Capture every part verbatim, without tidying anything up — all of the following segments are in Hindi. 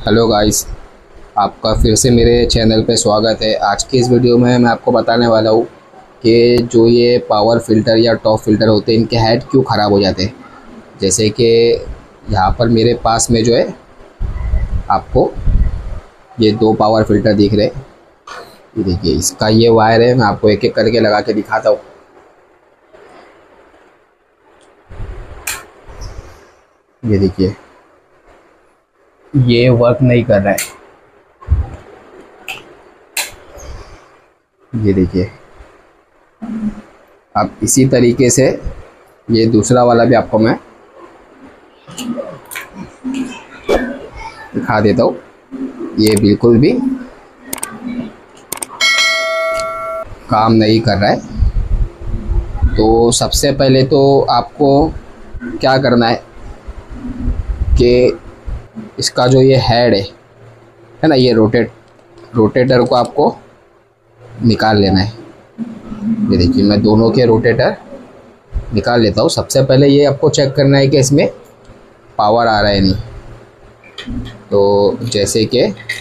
हेलो गाइस, आपका फिर से मेरे चैनल पे स्वागत है। आज की इस वीडियो में मैं आपको बताने वाला हूँ कि जो ये पावर फिल्टर या टॉप फिल्टर होते हैं, इनके हेड क्यों ख़राब हो जाते हैं। जैसे कि यहाँ पर मेरे पास में जो है आपको ये दो पावर फिल्टर दिख रहे हैं। ये देखिए, इसका ये वायर है, मैं आपको एक एक करके लगा के दिखाता हूँ। ये देखिए, ये वर्क नहीं कर रहा है। ये देखिए, अब इसी तरीके से ये दूसरा वाला भी आपको मैं दिखा देता हूँ। ये बिल्कुल भी काम नहीं कर रहा है। तो सबसे पहले तो आपको क्या करना है कि इसका जो ये हेड है है ना, ये रोटेट रोटेटर को आपको निकाल लेना है। ये देखिए, मैं दोनों के रोटेटर निकाल लेता हूँ। सबसे पहले ये आपको चेक करना है कि इसमें पावर आ रहा है नहीं। तो जैसे कि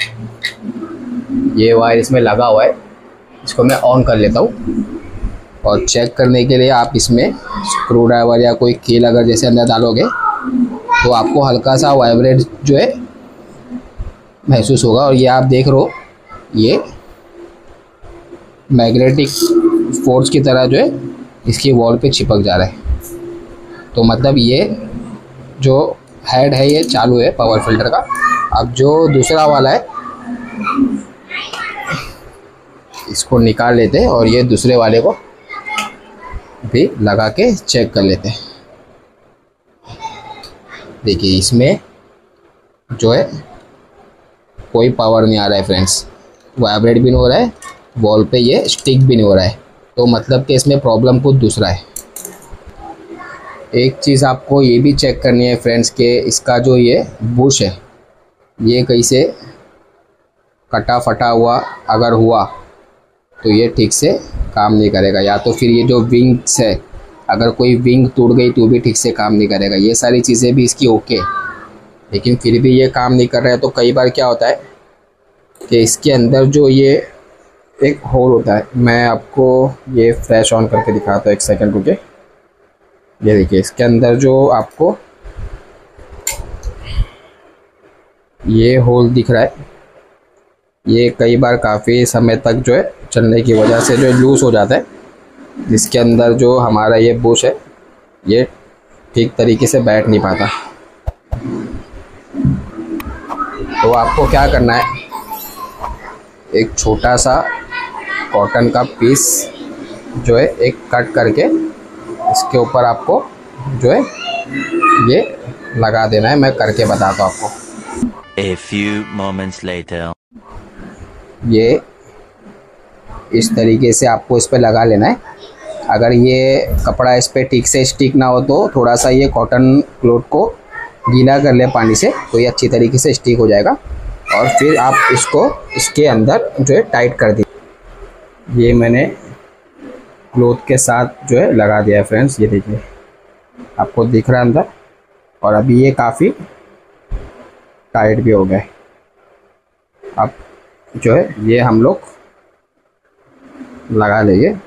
ये वायर इसमें लगा हुआ है, इसको मैं ऑन कर लेता हूँ। और चेक करने के लिए आप इसमें स्क्रू ड्राइवर या कोई कील अगर जैसे अंदर डालोगे तो आपको हल्का सा वाइब्रेट जो है महसूस होगा। और ये आप देख रहे हो, ये मैग्नेटिक फोर्स की तरह जो है इसकी वॉल पे चिपक जा रहा है। तो मतलब ये जो हेड है ये चालू है पावर फिल्टर का। अब जो दूसरा वाला है इसको निकाल लेते हैं और ये दूसरे वाले को भी लगा के चेक कर लेते हैं। देखिए, इसमें जो है कोई पावर नहीं आ रहा है फ्रेंड्स, वाइब्रेट भी नहीं हो रहा है, वॉल पे ये स्टिक भी नहीं हो रहा है। तो मतलब कि इसमें प्रॉब्लम कुछ दूसरा है। एक चीज़ आपको ये भी चेक करनी है फ्रेंड्स कि इसका जो ये बुश है ये कहीं से कटा फटा हुआ अगर हुआ तो ये ठीक से काम नहीं करेगा। या तो फिर ये जो विंग्स है, अगर कोई विंग टूट गई तो भी ठीक से काम नहीं करेगा। ये सारी चीज़ें भी इसकी ओके, लेकिन फिर भी ये काम नहीं कर रहा है। तो कई बार क्या होता है कि इसके अंदर जो ये एक होल होता है, मैं आपको ये फ्लैश ऑन करके दिखाता हूँ, एक सेकंड रुके। ये देखिए, इसके अंदर जो आपको ये होल दिख रहा है, ये कई बार काफ़ी समय तक जो है चलने की वजह से जो लूज़ हो जाता है। जिसके अंदर जो हमारा ये बुश है ये ठीक तरीके से बैठ नहीं पाता। तो आपको क्या करना है, एक छोटा सा कॉटन का पीस जो है एक कट करके इसके ऊपर आपको जो है ये लगा देना है। मैं करके बताता हूँ आपको। A few moments later. ये इस तरीके से आपको इस पे लगा लेना है। अगर ये कपड़ा इस पे ठीक से स्टिक ना हो तो थोड़ा सा ये कॉटन क्लॉथ को गीला कर ले पानी से, तो ये अच्छी तरीके से स्टिक हो जाएगा। और फिर आप इसको इसके अंदर जो है टाइट कर दीजिए। ये मैंने क्लॉथ के साथ जो है लगा दिया है फ्रेंड्स। ये देखिए, आपको दिख रहा है अंदर। और अभी ये काफ़ी टाइट भी हो गया है। अब जो है ये हम लोग लगा लेंगे।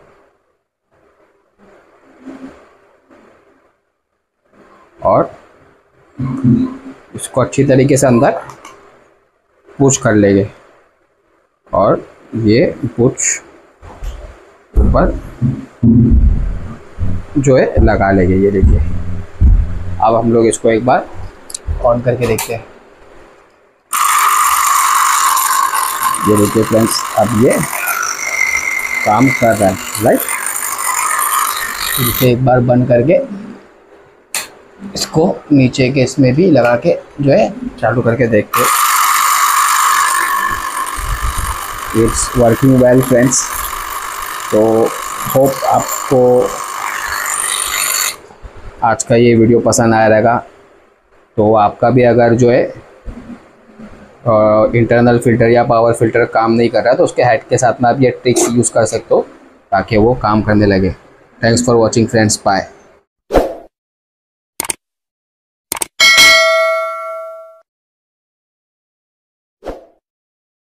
और इसको अच्छी तरीके से अंदर पुश कर लेंगे और ये पुश ऊपर जो है लगा लेंगे। ये देखिए, अब हम लोग इसको एक बार ऑन करके देखते हैं। ये देखिए फ्रेंड्स, अब ये काम कर रहा है। राइट, इसे एक बार बंद करके इसको नीचे के इसमें भी लगा के जो है चालू करके देखते हैं। It's working well friends. तो होप आपको आज का ये वीडियो पसंद आया रहेगा। तो आपका भी अगर जो है इंटरनल फिल्टर या पावर फिल्टर काम नहीं कर रहा तो उसके हेड के साथ में आप ये ट्रिक्स यूज़ कर सकते हो ताकि वो काम करने लगे। Thanks for watching friends, bye.